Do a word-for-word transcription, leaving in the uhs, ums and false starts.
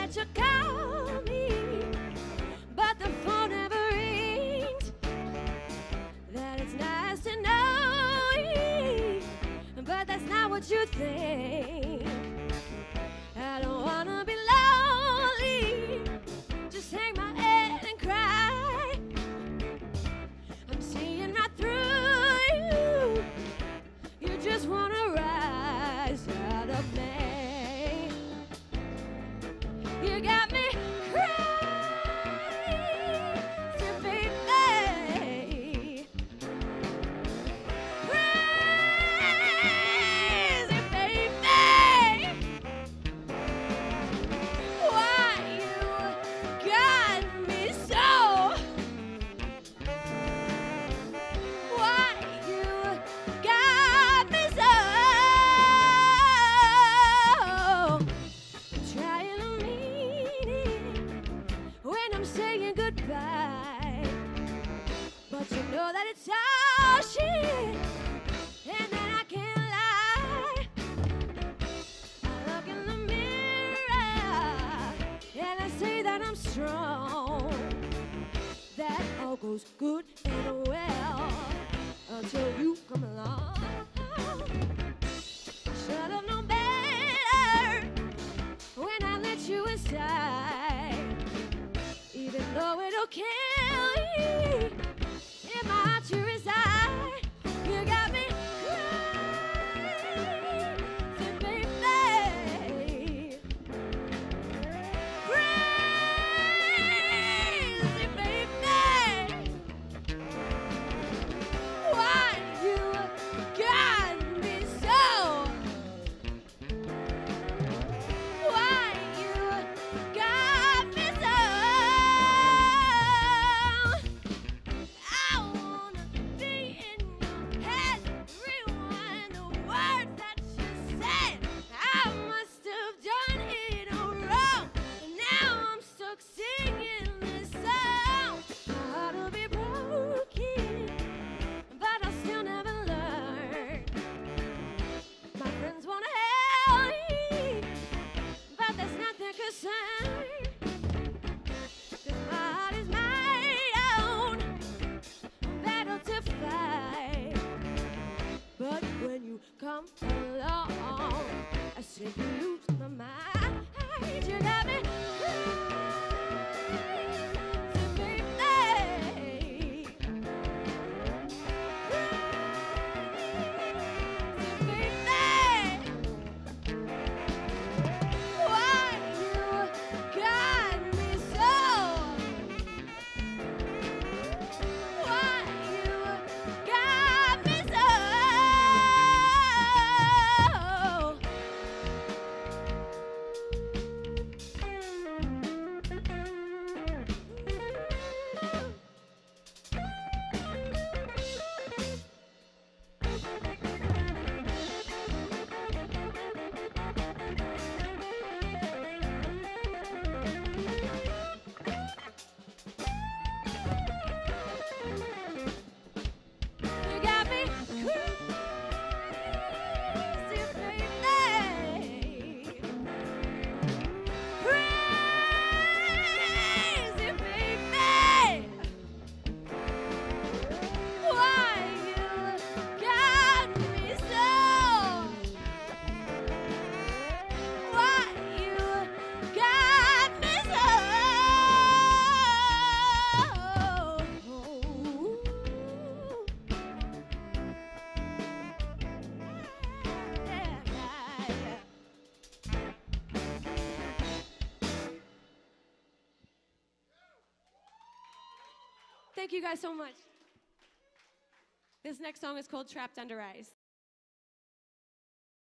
to call me, but the phone never rings. That it's nice to know you, but that's not what you think. I don't wanna be lonely, just hang my head and cry. I'm seeing right through you, you just wanna rise out of me. You got me crazy, baby. Crazy, baby. Why you got me so? Why you got me so? I'm trying to mean it when I'm saying goodbye, but you know that it's all shit, and that I can't lie. I look in the mirror and I say that I'm strong. That all goes good and well until you come along. Should have known better when I let you inside, even though it'll kill you in my heart to reside. You got me crazy, baby. Crazy, baby. Why you got me so? Why you got me so? I wanna be in your head, rewind the words that you said. I must have done it all wrong, and now I'm stuck singing this song. My heart will be broken, but I'll still never learn. My friends wanna help me, but that's not their concern. 'Cause my heart is my own battle to fight. But when you come along, I simply lose my mind. You got me crazy, baby. Crazy, baby. Why you got me so? Why you got me so? You got me crazy, baby. Crazy, baby. Why you got me so? Why you got me so? Thank you guys so much. This next song is called Trapped Under Ice.